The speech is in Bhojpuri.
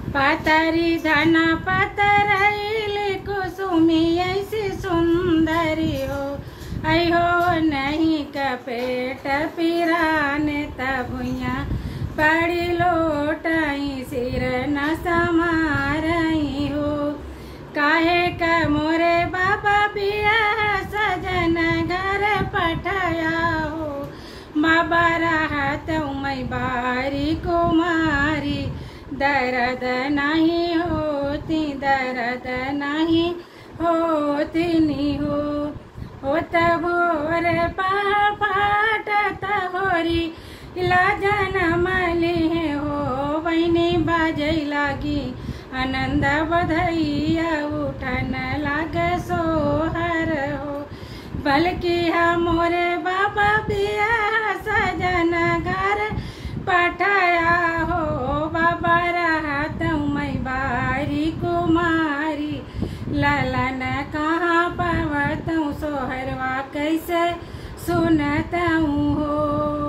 पातरी धना पतरैली कुसुमी ऐसी सुंदरी हो। ऐ हो नहीं कपेट पिराने तबुया पड़ी लोटाई सिर न समारई हो। काहे का मोरे बाबा पिया सजन घर पठाया हो। बाबा रहत मैं बारी कुमारी दर्द नहीं होती दर्द नहीं होती नी हो तबोर पाटत होरी लाजन मली हो। वैनी बाजै लागी आनंद बधैया उठन लाग सोहर हो। बल्कि मोरे बाबा बिया सजन घर पठाया हो। बाबा रहत मैं बारी कुमारी ललन कहाँ पवतूँ सोहरवा कैसे सुनतूँ हो।